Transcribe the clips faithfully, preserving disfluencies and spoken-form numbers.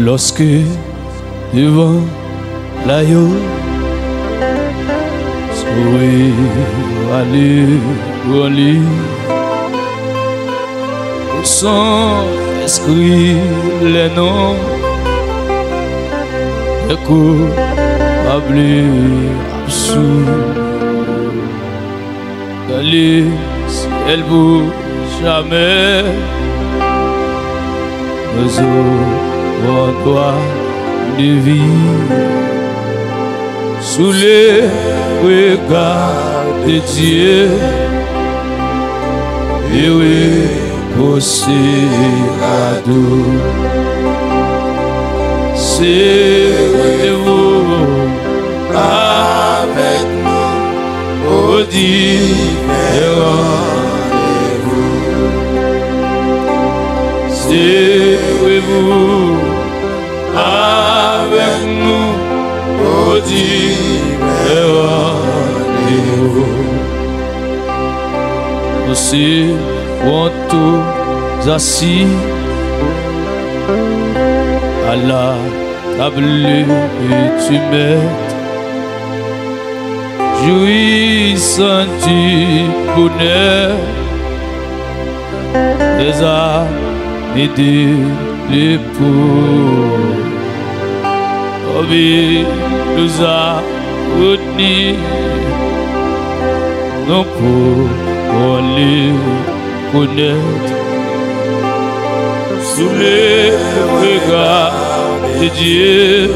lorsque devant l'agneau, oui, allez, allez, au sang esprit les noms, les coupables absous, allez, si elle vous jamais, nous aurons droit de vie sous les regards de Dieu. Et oui, possédez serrez-vous avec nous au différents rendez-vous. Serrez-vous avec nous au différents rendez-vous. Aussi, on tous assis à la table et tu mettes, jouissant du bonheur des âmes et de l'époux. Oh, mais nous a retenus, non pour les connaître. Sous les regards de Dieu,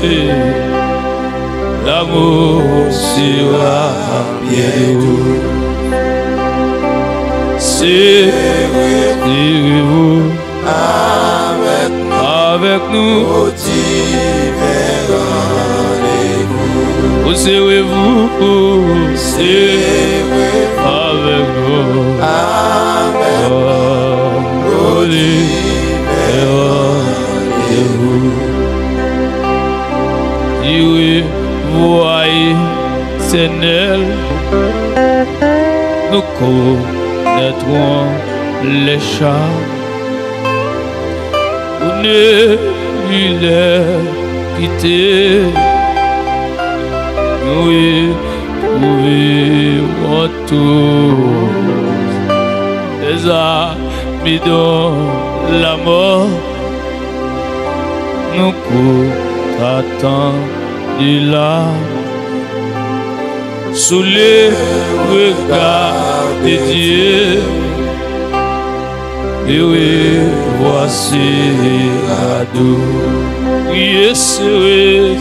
l'amour sera bientôt. Serrez-vous avec, avec nous au différents rendez-vous. Serrez-vous, serrez-vous avec nous, avec nous au rendez-vous. Dieu, voyez, Seigneur, nous connaîtrons les charmes. Vous ne les quittez, nous trouverons tous les amis dans la mort. Nous attendons là sous les regards de Dieu. Et oui, voici ado. Yes, oui,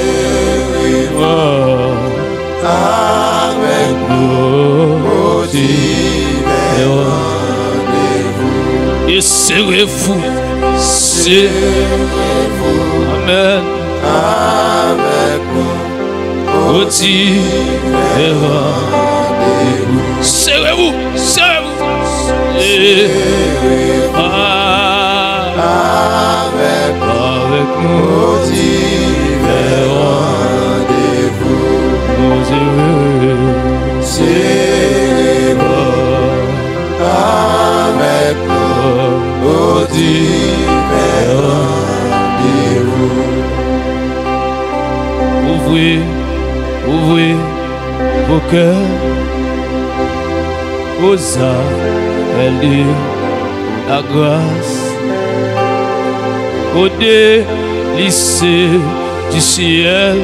avec nous et serrez-vous, serrez-vous, amen, avec nous au différents rendez-vous. Serrez-vous, serrez-vous, serrez-vous, avec, avec nous au différents rendez-vous. Nous serrez-vous, serrez-vous, avec nous au différents rendez-vous. Ouvrez, ouvrez vos cœurs aux appels la grâce, aux délices du ciel.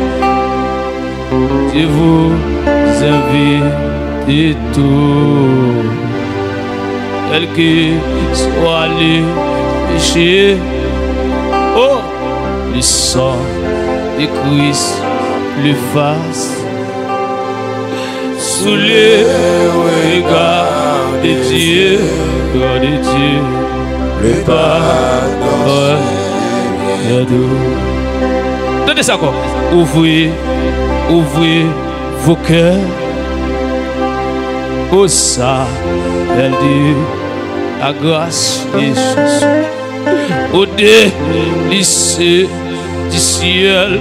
Je vous invite tous, quels que soient les péchés. Oh, le sang de Christ le fasse sous les regards de Dieu, de Dieu, le pardon de Dieu. Donnez ça encore. Ouvrez, ouvrez vos cœurs au sang de la grâce de Jésus, au délice du ciel.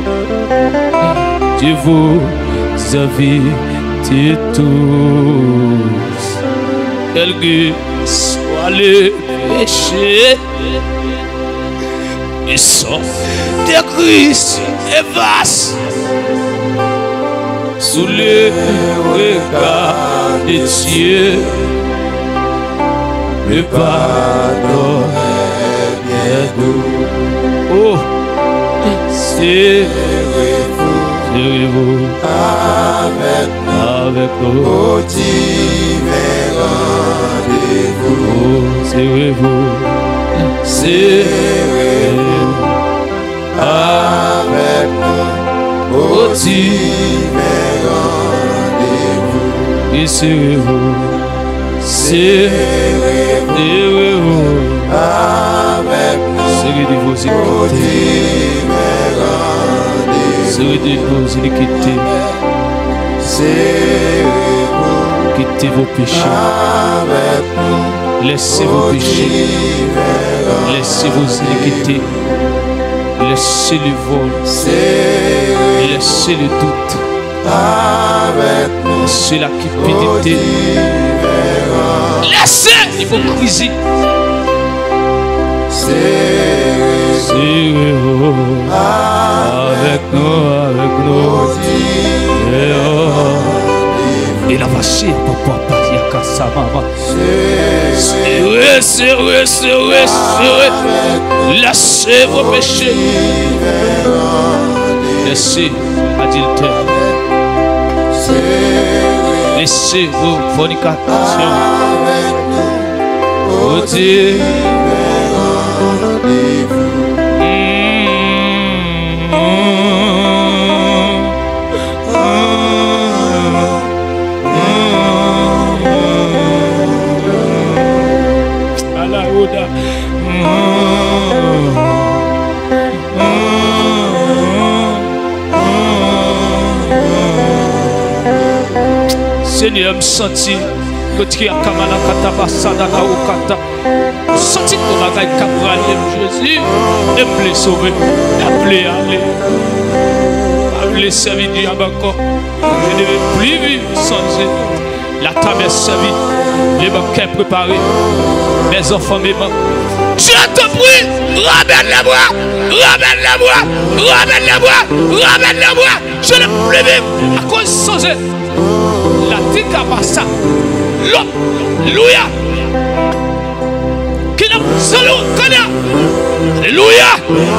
Je vous invite tous, quels que soient les péchés. puissant de Christ est vaste. Sous le regard de Dieu, le pardon est bien doux. Oh, serrez-vous, serrez-vous avec nous, avec nous. Au divin rendez-vous. Oh, serrez-vous, serrez-vous avec nous. Au divin rendez-vous. Et serrez-vous, serrez-vous avec nous. Serrez de vos iniquités. Serrez de vos iniquités. Quittez vos péchés. Laissez vos péchés. Laissez vos iniquités. Laissez le vol. Laissez le doute. Laissez la cupidité. Laissez l'hypocrisie. Serrez-vous avec nous, avec nous. Et la vache, papa, papa, yaka, maman. Serrez, serrez, serrez, serrez. Laissez vos péchés. Laissez adultère. Laissez vos fornications. Oh Dieu. Seigneur, me sentis que tu as kamala kata basada na ukata. Senti que ma gagne capral Jésus, et me sauver, appeler aller, appeler servir Dieu encore. Je ne vais plus vivre sans Dieu. La table est servie, les banquets préparés, mes enfants mes mains. Je te prie, ramène-les-moi, ramène-les-moi, ramène-les-moi, ramène-les-moi. Je ne peux plus vivre à cause sans Dieu. La tika basa, alléluia. Qui n'a salut, Kenya, alléluia.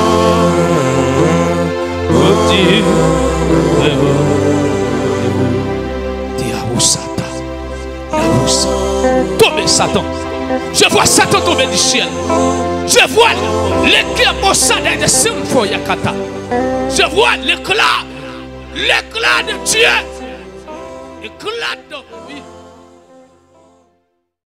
Tomber Satan. Je vois Satan tomber du ciel. Je vois l'éclat Mossad de Simfo Yakata. Je vois l'éclat, l'éclat de Dieu. Éclat de vie.